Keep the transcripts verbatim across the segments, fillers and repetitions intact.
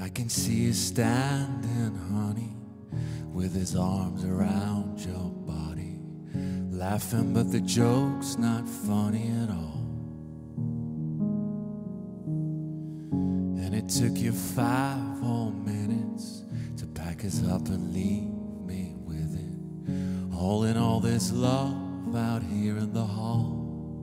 I can see you standing, honey, with his arms around your body, laughing, but the joke's not funny at all. And it took you five whole minutes to pack us up and leave me with it, hauling all this love out here in the hall.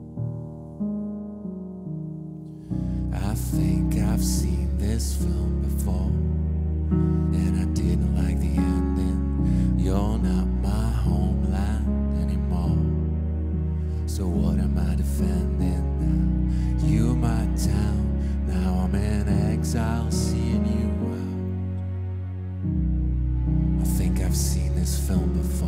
I think I've seen this film before, and I didn't like the ending. You're not my homeland anymore, so what am I defending now? You're my town, now I'm in exile, seeing you out. I think I've seen this film before.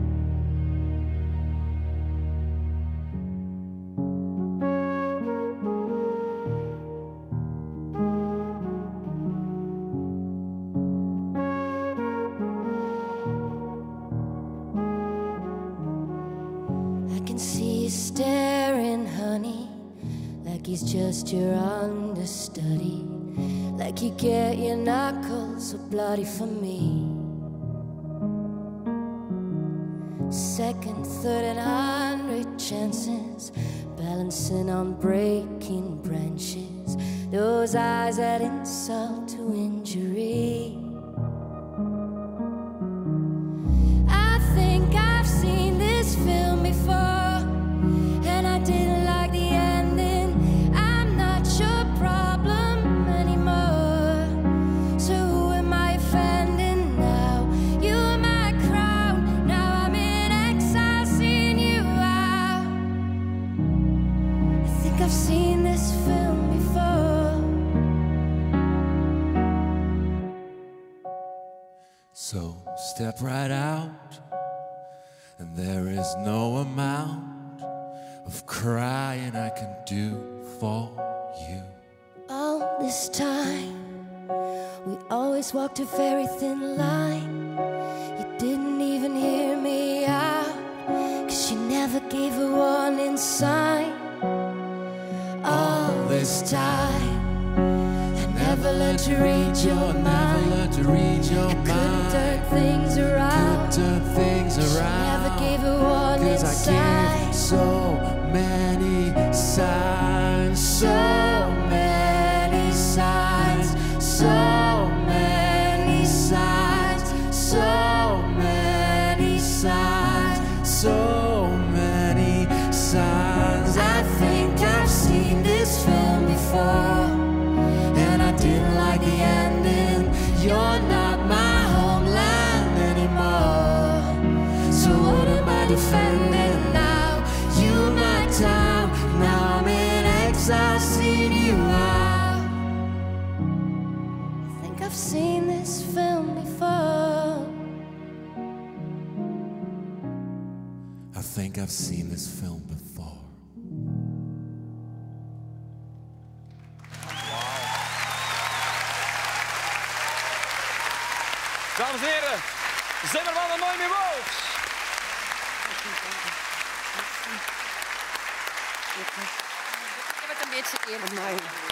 I can see you staring, honey, like he's just your understudy, like you get your knuckles so bloody for me. Second, third, and hundred chances, balancing on breaking branches, those eyes add insult to injury. I think I've seen this film before, and I didn't like the ending. I'm not your problem anymore, so who am I offending now? You're my crown, now I'm in exile, seeing you out. I think I've seen this film before. So step right out, and there is no amount of crying I can do for you. All this time, we always walked a very thin line. You didn't even hear me out, 'cause you never gave a warning sign. All this time, I never learned to read your mind. Never learned to read your I mind. couldn't turn things around. Turn things around. Never gave a warning 'Cause I sign. gave so many signs, so many signs, so many signs, so many signs, so many signs. I think I've seen this film before, and I didn't like the ending. You're not my homeland anymore, so what am I defending now? You're my town, now I'm in exile, seeing you out. I think I've seen this film before. I think I've seen this film before. Dames en heren, Zimmerman en Noemi Wolf. Ik heb het een beetje eerder.